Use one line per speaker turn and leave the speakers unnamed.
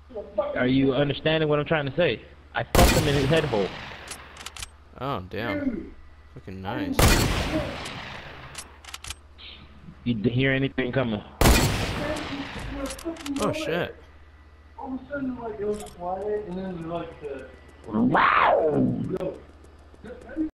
Are you understanding what I'm trying to say? I fucked him in his head hole.
Oh, damn. Fucking nice.
You hear anything coming?
Oh, shit.
All of a sudden, like, it was quiet, and then, like,
Wow!